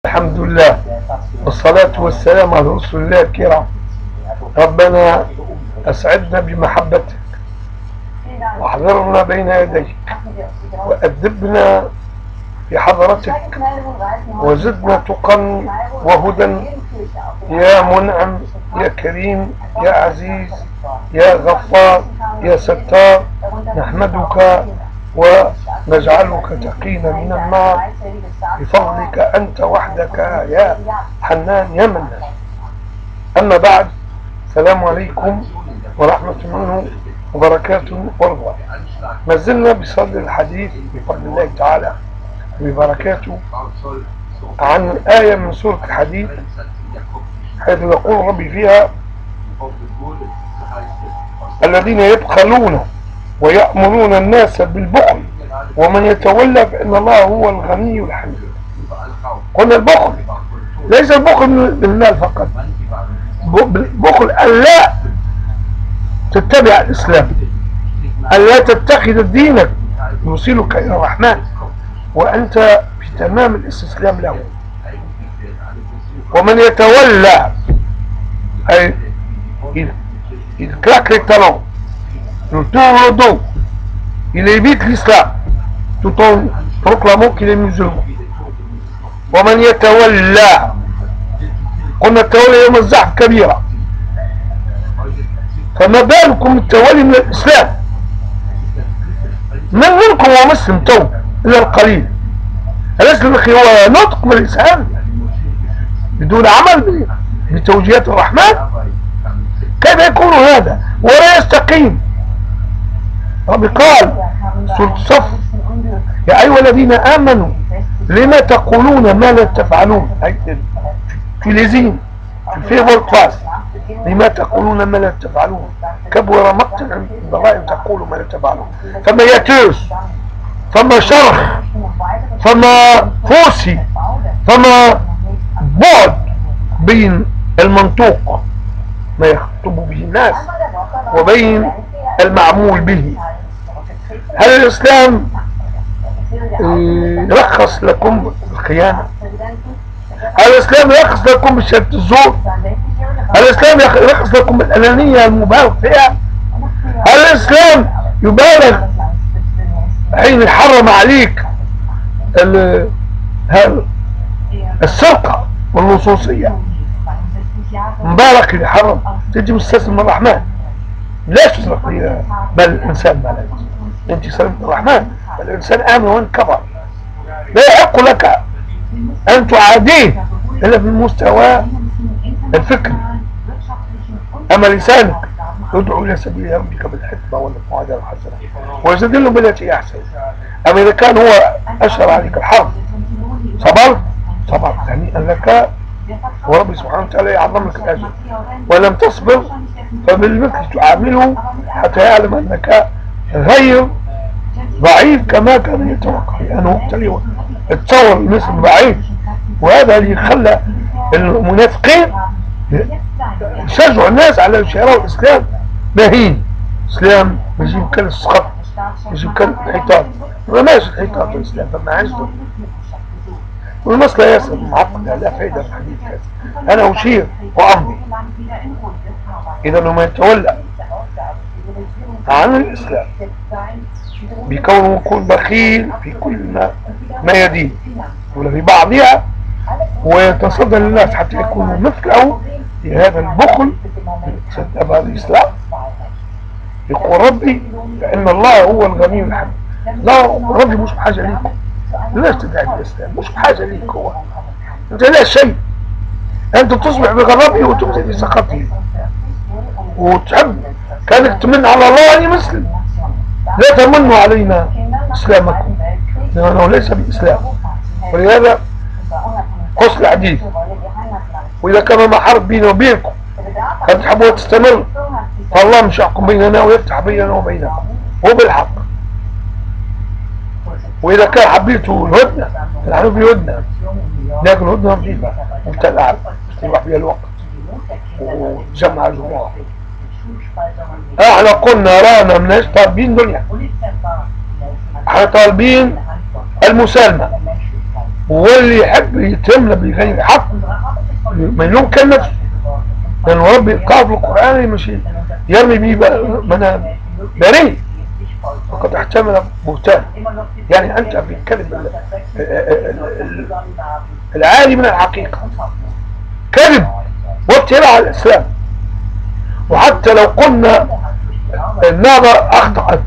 الحمد لله والصلاة والسلام على رسول الله الكرام. ربنا أسعدنا بمحبتك واحضرنا بين يديك وأدبنا في حضرتك وزدنا تقى وهدى يا منعم يا كريم يا عزيز يا غفار يا ستار. نحمدك ونجعلك تقينا من النار بفضلك أنت وحدك يا حنان يا منان. أما بعد، السلام عليكم ورحمة الله وبركاته ورضوانه. ما زلنا بصدد الحديث بفضل الله تعالى وبركاته عن آية من سورة الحديد، حيث يقول ربي فيها: الذين يبخلون ويأمرون الناس بالبخل ومن يتولى فإن الله هو الغني الحميد. قلنا البخل ليس البخل من المال فقط، بخل أن لا تتبع الإسلام، أن لا تتخذ دينك يوصلك إلى الرحمن وأنت في تمام الاستسلام له. ومن يتولى أي il claque les talons, il tourne le dos, il évite l'islam tout en proclamant qu'il est musulman. ومن يتولى، قلنا التولي يوم الزحف كبيرة، فما بالكم التولي من الإسلام؟ من منكم هو مسلم تو إلا القليل. الإسلام هو نطق باللسان بدون عمل بتوجيهات الرحمن. كيف يكون هذا ولا يستقيم؟ ربي قال سورة الصف: يا أيها الذين آمنوا لما تقولون ما لا تفعلون. في لزين في فيفور كلاس: لما تقولون ما لا تفعلون كبر مقتا عند الله أن تقولوا ما لا تفعلون. فما يتوس، فما شرح، فما فوسي، فما بعد بين المنطوق ما يخطب به الناس وبين المعمول به. هل الإسلام يرخص لكم الخيانة؟ هل الإسلام يرخص لكم بشهادة الزور؟ هل الإسلام يرخص لكم الأنانية المبالغ فيها؟ هل الإسلام يبالغ حين يحرم عليك السرقة واللصوصية؟ مبارك اللي حرم، تجي مستسلم من الرحمن. لا تسرق بل الإنسان ما لا يسرق. أنت سلمت الرحمن، بل الإنسان آمن وإن كفر. لا يحق لك أن تعاديه إلا في المستوى الفكري. أما لسانك يدعو إلى سبيل ربك بالحكمة والموعظة الحسنة ويستدل بالتي أحسن. أما إذا كان هو أشهر عليك الحرب صبرت هنيئا لك ورب سبحانه وتعالى يعظم لك الأجر. ولم تصبر فبالمثل تعامله حتى يعلم أنك غير ضعيف كما كان يتوقع، لأنه ابتلي اتصور المثل ضعيف. وهذا اللي خلى المنافقين يشجعوا الناس على شراء الإسلام مهين. الإسلام يجيب كل السخط، يجيب كل الحيطان، وماشي الحيطان في الإسلام فما عجزه. والمسألة ياسر معقدة لا فائدة في الحديث هذا. أنا أشير وأمضي. إذا لما يتولى عن الإسلام بكونه يكون بخيل في كل ما يدين ولا في بعضها ويتصدى للناس حتى يكونوا مثله في هذا البخل سبب هذا الإسلام، يقول ربي فإن الله هو الغني الحميد. لا، ربي مش بحاجة ليكم، لا تدعي الإسلام، مش بحاجة ليك. هو أنت لا شيء، أنت تصبح بغضبه وتمسك بسخطه وتحب كانك تمن على الله أن مسلم. لا تمنوا علينا إسلامكم لأنه ليس بإسلام. ولهذا قص الحديث: وإذا كان ما حرب بيننا وبينكم قد تحبوا تستمر فالله مش يحكم بيننا ويفتح بيننا وبينكم وبالحق. وإذا كان حبيتوا الهدنة فنحن في هدنة، لكن الهدنة نظيفة مبتلعة يروح بها الوقت وجمع الجموع. احنا قلنا رانا مناش طالبين دنيا، احنا طالبين المسالمة واللي يحب يتملى بغير حق ما يمكن نفسه، لأن ربي قال في القرآن مش يرمي بيه منام بريء فقد احتمل بهتان. يعني أنت في الكذب العالي من الحقيقة كذب وابتلاء على الإسلام. وحتى لو قلنا النظر أخطأت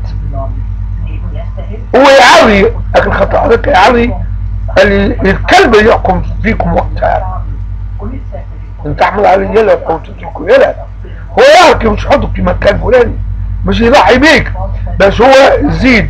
هو يعري، لكن خطأ ذلك يعري الكلب يحكم فيكم وقتها ان تحمل عليه يلا او تتركه يلا، هو يعرف مش يحطك في مكان فلاني، مش يضحي بيك، بس هو يزيد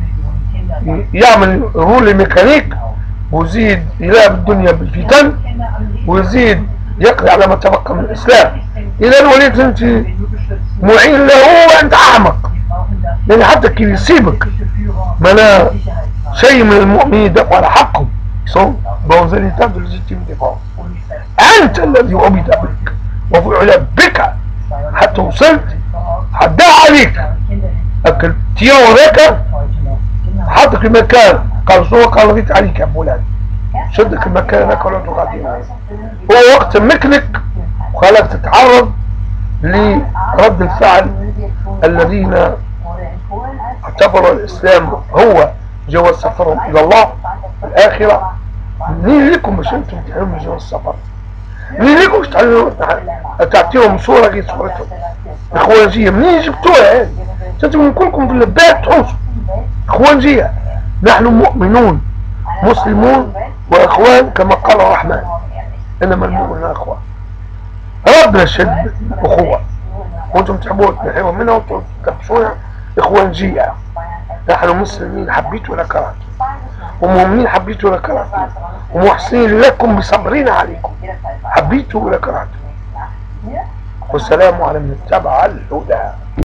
يعمل رول ميكانيك ويزيد يلعب الدنيا بالفتن ويزيد يقضي على ما تبقى من الاسلام. اذا وليت انت معين له وانت احمق، لان حتى كي يسيبك ما لا شيء من المؤمنين يدافع على حقهم بوزن تبدو لجيتهم دفاع. انت الذي عبد بك وفعل بك حتى وصلت حدا عليك اكل تيرو ذاك حطك المكان قال شو قال رضيت عليك يا فلان شدك المكان ذاك ولا تقاتل هو وقت مكنك وخلاك تتعرض لرد الفعل الذين اعتبروا الاسلام هو جواز سفرهم الى الله في الاخره. منين لكم باش انتم تعلموا جواز السفر؟ منين لكم باش تعطيهم صوره غير صورتهم اخوانجيه؟ منين جبتوها هذه؟ انتم كلكم في اللبات تحوسوا اخوانجيه. نحن مؤمنون مسلمون واخوان كما قال الرحمن انما المؤمنون اخوان. ربنا شد اخوه وانتم تحبون تنحيوا منها وتكبسونها اخوانجيه. نحن مسلمين حبيت ولا كرهت، ومؤمنين حبيت ولا كرهت، ومحسنين لكم بصبرنا عليكم حبيت ولا كرهت. والسلام على من اتبع الهدى.